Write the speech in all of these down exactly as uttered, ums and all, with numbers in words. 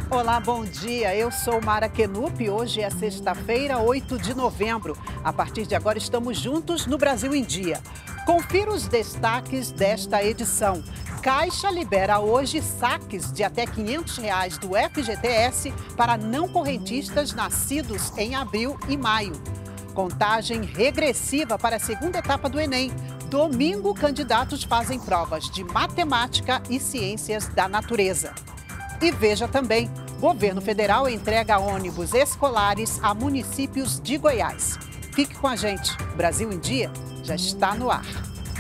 Olá, bom dia. Eu sou Mara Kenup e hoje é sexta-feira, oito de novembro. A partir de agora estamos juntos no Brasil em Dia. Confira os destaques desta edição. Caixa libera hoje saques de até quinhentos reais do F G T S para não correntistas nascidos em abril e maio. Contagem regressiva para a segunda etapa do Enem. Domingo, candidatos fazem provas de matemática e ciências da natureza. E veja também, governo federal entrega ônibus escolares a municípios de Goiás. Fique com a gente, Brasil em Dia já está no ar.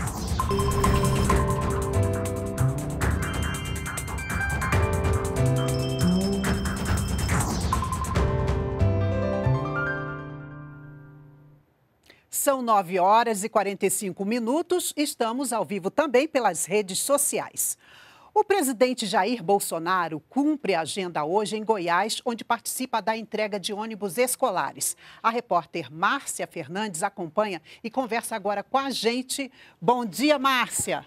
São nove horas e quarenta e cinco minutos, estamos ao vivo também pelas redes sociais. O presidente Jair Bolsonaro cumpre a agenda hoje em Goiás, onde participa da entrega de ônibus escolares. A repórter Márcia Fernandes acompanha e conversa agora com a gente. Bom dia, Márcia.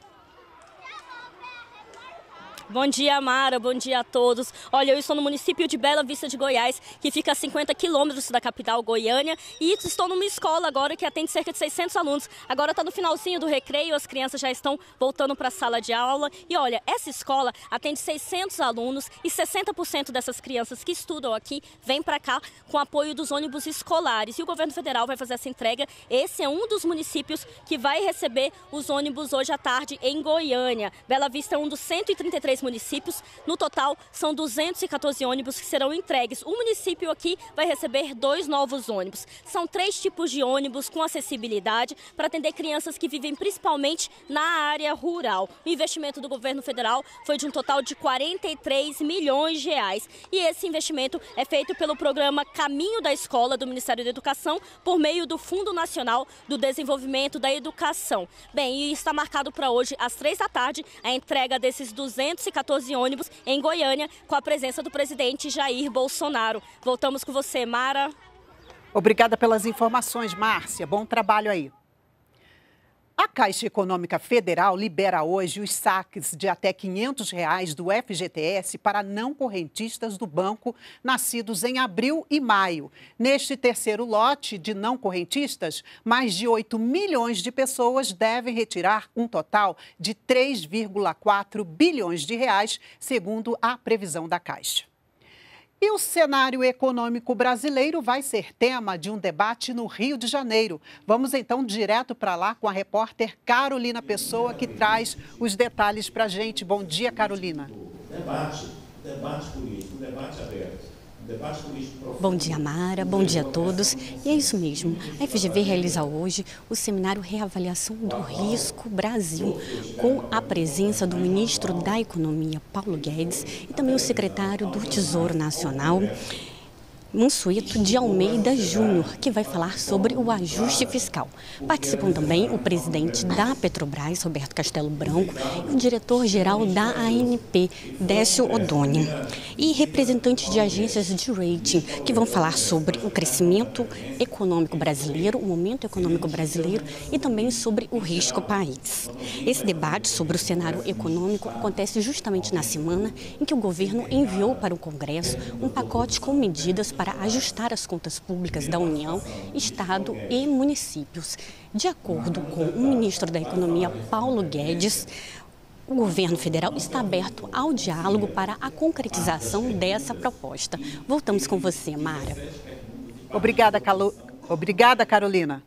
Bom dia, Mara. Bom dia a todos. Olha, eu estou no município de Bela Vista de Goiás, que fica a cinquenta quilômetros da capital Goiânia, e estou numa escola agora que atende cerca de seiscentos alunos. Agora está no finalzinho do recreio, as crianças já estão voltando para a sala de aula. E olha, essa escola atende seiscentos alunos e sessenta por cento dessas crianças que estudam aqui vêm para cá com apoio dos ônibus escolares. E o governo federal vai fazer essa entrega. Esse é um dos municípios que vai receber os ônibus hoje à tarde em Goiânia. Bela Vista é um dos cento e trinta e três municípios. No total, são duzentos e quatorze ônibus que serão entregues. O município aqui vai receber dois novos ônibus. São três tipos de ônibus com acessibilidade para atender crianças que vivem principalmente na área rural. O investimento do governo federal foi de um total de quarenta e três milhões de reais. E esse investimento é feito pelo programa Caminho da Escola do Ministério da Educação por meio do Fundo Nacional do Desenvolvimento da Educação. Bem, e está marcado para hoje, às três da tarde, a entrega desses duzentos e quatorze ônibus em Goiânia, com a presença do presidente Jair Bolsonaro. Voltamos com você, Mara. Obrigada pelas informações, Márcia. Bom trabalho aí. A Caixa Econômica Federal libera hoje os saques de até quinhentos reais do F G T S para não correntistas do banco nascidos em abril e maio. Neste terceiro lote de não correntistas, mais de oito milhões de pessoas devem retirar um total de três vírgula quatro bilhões de reais, segundo a previsão da Caixa. E o cenário econômico brasileiro vai ser tema de um debate no Rio de Janeiro. Vamos então direto para lá com a repórter Carolina Pessoa, que traz os detalhes para a gente. Bom dia, Carolina. Debate, debate político, debate aberto. Bom dia, Mara. Bom dia a todos. E é isso mesmo. A F G V realiza hoje o seminário Reavaliação do Risco Brasil, com a presença do ministro da Economia, Paulo Guedes, e também o secretário do Tesouro Nacional, Mansueto de Almeida Júnior, que vai falar sobre o ajuste fiscal. Participam também o presidente da Petrobras, Roberto Castelo Branco, e o diretor-geral da A N P, Décio Odoni, e representantes de agências de rating, que vão falar sobre o crescimento econômico brasileiro, o momento econômico brasileiro e também sobre o risco país. Esse debate sobre o cenário econômico acontece justamente na semana em que o governo enviou para o Congresso um pacote com medidas para ajustar as contas públicas da União, Estado e municípios. De acordo com o ministro da Economia, Paulo Guedes, o governo federal está aberto ao diálogo para a concretização dessa proposta. Voltamos com você, Mara. Obrigada, Calo... Obrigada, Carolina.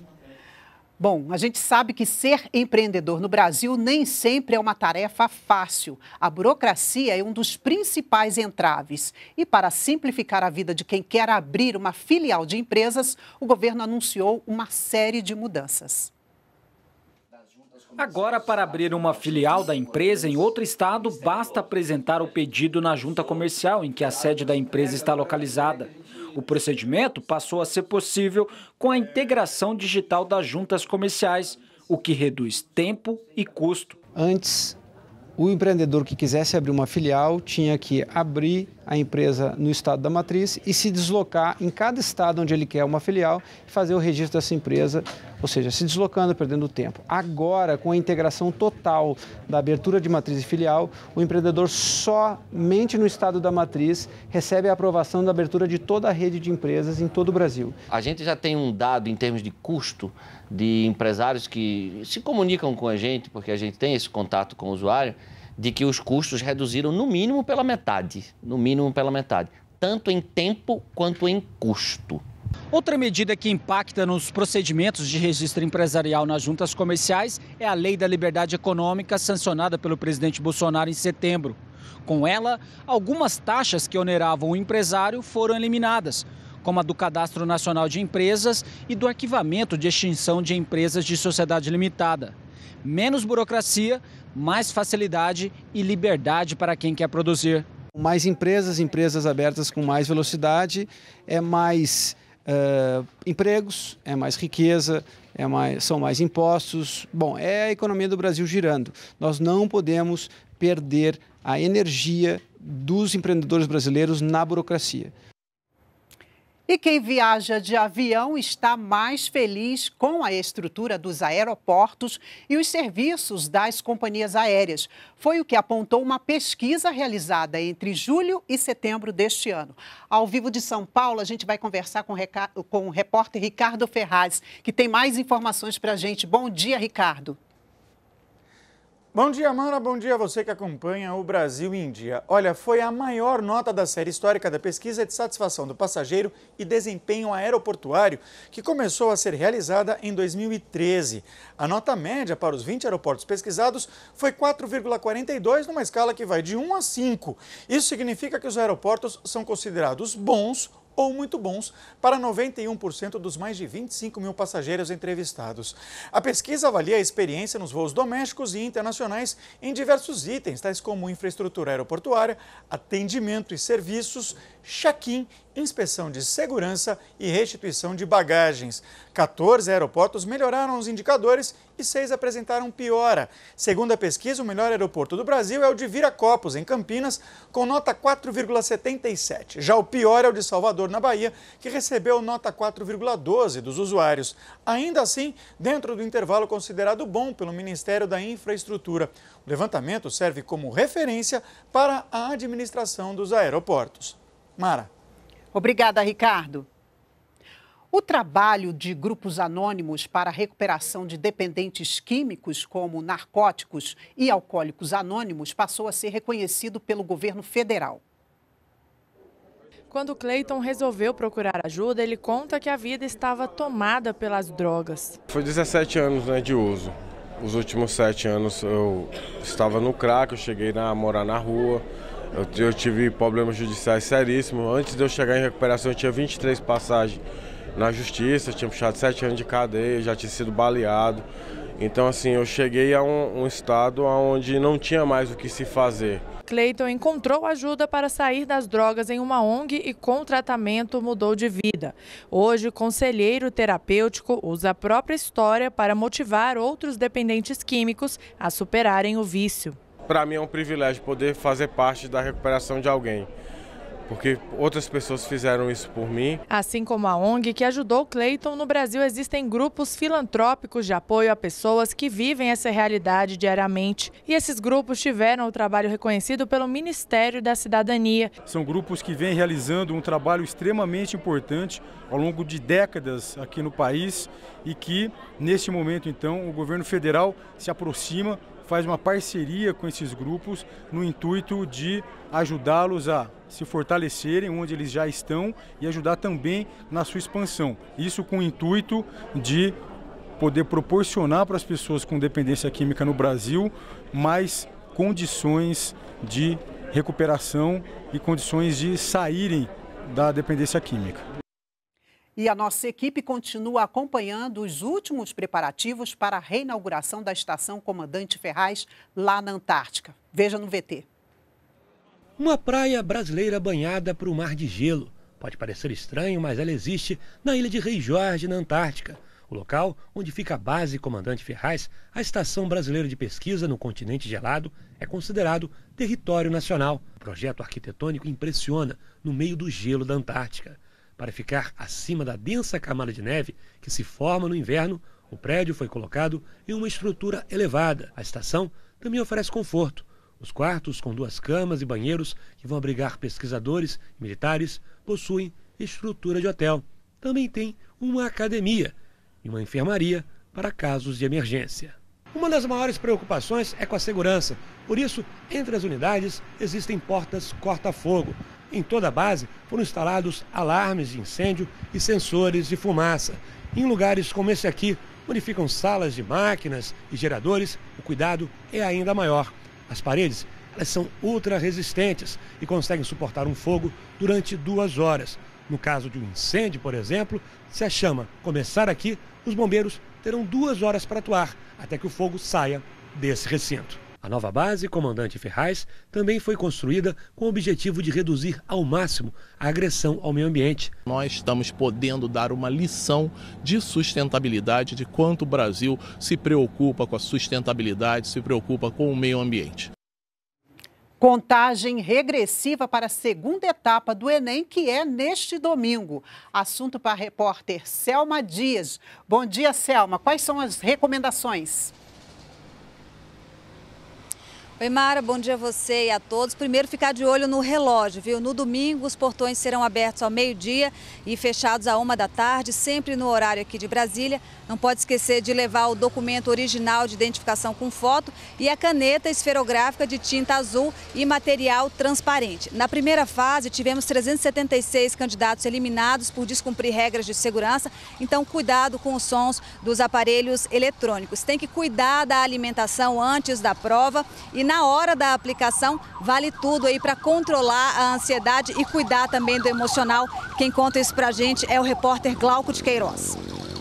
Bom, a gente sabe que ser empreendedor no Brasil nem sempre é uma tarefa fácil. A burocracia é um dos principais entraves. E para simplificar a vida de quem quer abrir uma filial de empresas, o governo anunciou uma série de mudanças. Agora, para abrir uma filial da empresa em outro estado, basta apresentar o pedido na junta comercial em que a sede da empresa está localizada. O procedimento passou a ser possível com a integração digital das juntas comerciais, o que reduz tempo e custo. Antes, o empreendedor que quisesse abrir uma filial tinha que abrir a empresa no estado da matriz e se deslocar em cada estado onde ele quer uma filial e fazer o registro dessa empresa, ou seja, se deslocando, perdendo tempo. Agora, com a integração total da abertura de matriz e filial, o empreendedor somente no estado da matriz recebe a aprovação da abertura de toda a rede de empresas em todo o Brasil. A gente já tem um dado em termos de custo de empresários que se comunicam com a gente, porque a gente tem esse contato com o usuário, de que os custos reduziram no mínimo pela metade, no mínimo pela metade, tanto em tempo quanto em custo. Outra medida que impacta nos procedimentos de registro empresarial nas juntas comerciais é a Lei da Liberdade Econômica, sancionada pelo presidente Bolsonaro em setembro. Com ela, algumas taxas que oneravam o empresário foram eliminadas, como a do Cadastro Nacional de Empresas e do arquivamento de extinção de empresas de sociedade limitada. Menos burocracia, mais facilidade e liberdade para quem quer produzir. Mais empresas, empresas abertas com mais velocidade, é mais uh, empregos, é mais riqueza, é mais, são mais impostos. Bom, é a economia do Brasil girando. Nós não podemos perder a energia dos empreendedores brasileiros na burocracia. E quem viaja de avião está mais feliz com a estrutura dos aeroportos e os serviços das companhias aéreas. Foi o que apontou uma pesquisa realizada entre julho e setembro deste ano. Ao vivo de São Paulo, a gente vai conversar com, com o repórter Ricardo Ferraz, que tem mais informações para a gente. Bom dia, Ricardo. Bom dia, Amanda. Bom dia a você que acompanha o Brasil em Dia. Olha, foi a maior nota da série histórica da pesquisa de satisfação do passageiro e desempenho aeroportuário, que começou a ser realizada em dois mil e treze. A nota média para os vinte aeroportos pesquisados foi quatro vírgula quarenta e dois, numa escala que vai de um a cinco. Isso significa que os aeroportos são considerados bons ou muito bons para noventa e um por cento dos mais de vinte e cinco mil passageiros entrevistados. A pesquisa avalia a experiência nos voos domésticos e internacionais em diversos itens, tais como infraestrutura aeroportuária, atendimento e serviços, check-in, inspeção de segurança e restituição de bagagens. quatorze aeroportos melhoraram os indicadores e seis apresentaram piora. Segundo a pesquisa, o melhor aeroporto do Brasil é o de Viracopos, em Campinas, com nota quatro vírgula setenta e sete. Já o pior é o de Salvador, na Bahia, que recebeu nota quatro vírgula doze dos usuários. Ainda assim, dentro do intervalo considerado bom pelo Ministério da Infraestrutura. O levantamento serve como referência para a administração dos aeroportos. Mara. Obrigada, Ricardo. O trabalho de grupos anônimos para a recuperação de dependentes químicos, como narcóticos e alcoólicos anônimos, passou a ser reconhecido pelo governo federal. Quando Cleiton resolveu procurar ajuda, ele conta que a vida estava tomada pelas drogas. Foi dezessete anos, né, de uso. Os últimos sete anos eu estava no crack, eu cheguei a morar na rua. Eu, eu tive problemas judiciais seríssimos. Antes de eu chegar em recuperação, eu tinha vinte e três passagens na justiça, tinha puxado sete anos de cadeia, já tinha sido baleado. Então, assim, eu cheguei a um, um estado onde não tinha mais o que se fazer. Cleiton encontrou ajuda para sair das drogas em uma O N G e, com tratamento, mudou de vida. Hoje, conselheiro terapêutico usa a própria história para motivar outros dependentes químicos a superarem o vício. Para mim é um privilégio poder fazer parte da recuperação de alguém, porque outras pessoas fizeram isso por mim. Assim como a O N G que ajudou Cleiton, no Brasil existem grupos filantrópicos de apoio a pessoas que vivem essa realidade diariamente. E esses grupos tiveram o trabalho reconhecido pelo Ministério da Cidadania. São grupos que vêm realizando um trabalho extremamente importante ao longo de décadas aqui no país e que, neste momento, então, o governo federal se aproxima, faz uma parceria com esses grupos no intuito de ajudá-los a se fortalecerem onde eles já estão e ajudar também na sua expansão. Isso com o intuito de poder proporcionar para as pessoas com dependência química no Brasil mais condições de recuperação e condições de saírem da dependência química. E a nossa equipe continua acompanhando os últimos preparativos para a reinauguração da Estação Comandante Ferraz, lá na Antártica. Veja no V T. Uma praia brasileira banhada por um mar de gelo. Pode parecer estranho, mas ela existe na ilha de Rei Jorge, na Antártica. O local, onde fica a base Comandante Ferraz, a Estação Brasileira de Pesquisa no Continente Gelado, é considerado território nacional. O projeto arquitetônico impressiona no meio do gelo da Antártica. Para ficar acima da densa camada de neve que se forma no inverno, o prédio foi colocado em uma estrutura elevada. A estação também oferece conforto. Os quartos, com duas camas e banheiros que vão abrigar pesquisadores e militares, possuem estrutura de hotel. Também tem uma academia e uma enfermaria para casos de emergência. Uma das maiores preocupações é com a segurança. Por isso, entre as unidades existem portas corta-fogo. Em toda a base foram instalados alarmes de incêndio e sensores de fumaça. Em lugares como esse aqui, onde ficam salas de máquinas e geradores, o cuidado é ainda maior. As paredes, elas são ultra resistentes e conseguem suportar um fogo durante duas horas. No caso de um incêndio, por exemplo, se a chama começar aqui, os bombeiros terão duas horas para atuar, até que o fogo saia desse recinto. A nova base Comandante Ferraz também foi construída com o objetivo de reduzir ao máximo a agressão ao meio ambiente. Nós estamos podendo dar uma lição de sustentabilidade, de quanto o Brasil se preocupa com a sustentabilidade, se preocupa com o meio ambiente. Contagem regressiva para a segunda etapa do Enem, que é neste domingo. Assunto para a repórter Selma Dias. Bom dia, Selma. Quais são as recomendações? Oi, Mara, bom dia a você e a todos. Primeiro, ficar de olho no relógio, viu? No domingo, os portões serão abertos ao meio-dia e fechados à uma da tarde, sempre no horário aqui de Brasília. Não pode esquecer de levar o documento original de identificação com foto e a caneta esferográfica de tinta azul e material transparente. Na primeira fase, tivemos trezentos e setenta e seis candidatos eliminados por descumprir regras de segurança, então cuidado com os sons dos aparelhos eletrônicos. Tem que cuidar da alimentação antes da prova e na hora da aplicação, vale tudo aí para controlar a ansiedade e cuidar também do emocional. Quem conta isso pra gente é o repórter Glauco de Queiroz.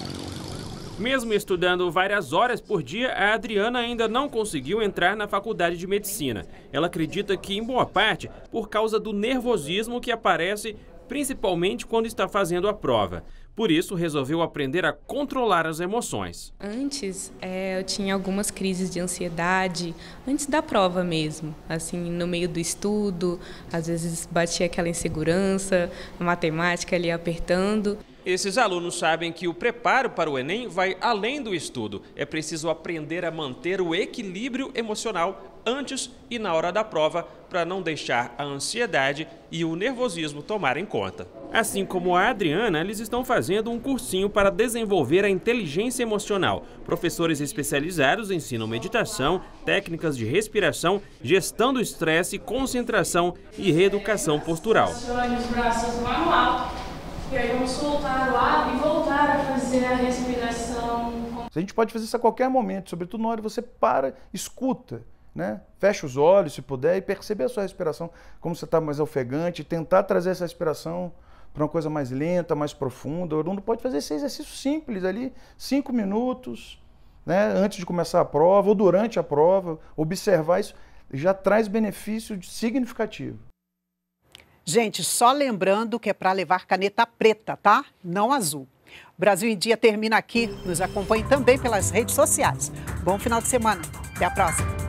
Mesmo estudando várias horas por dia, a Adriana ainda não conseguiu entrar na faculdade de medicina. Ela acredita que, em boa parte, por causa do nervosismo que aparece principalmente quando está fazendo a prova. Por isso, resolveu aprender a controlar as emoções. Antes, é, eu tinha algumas crises de ansiedade, antes da prova mesmo. Assim, no meio do estudo, às vezes batia aquela insegurança, a matemática ali apertando. Esses alunos sabem que o preparo para o Enem vai além do estudo. É preciso aprender a manter o equilíbrio emocional antes e na hora da prova, para não deixar a ansiedade e o nervosismo tomarem conta. Assim como a Adriana, eles estão fazendo um cursinho para desenvolver a inteligência emocional. Professores especializados ensinam meditação, técnicas de respiração, gestão do estresse, concentração e reeducação postural. Pressione os braços lá no alto e aí vamos soltar o ar e voltar a fazer a respiração. A gente pode fazer isso a qualquer momento, sobretudo na hora que você para, escuta. Né? Fecha os olhos, se puder, e perceber a sua respiração, como você está mais ofegante, tentar trazer essa respiração para uma coisa mais lenta, mais profunda. O aluno pode fazer esse exercício simples ali, cinco minutos, né? Antes de começar a prova ou durante a prova, observar isso já traz benefício significativo. Gente, só lembrando que é para levar caneta preta, tá? Não azul. Brasil em Dia termina aqui. Nos acompanhe também pelas redes sociais. Bom final de semana. Até a próxima.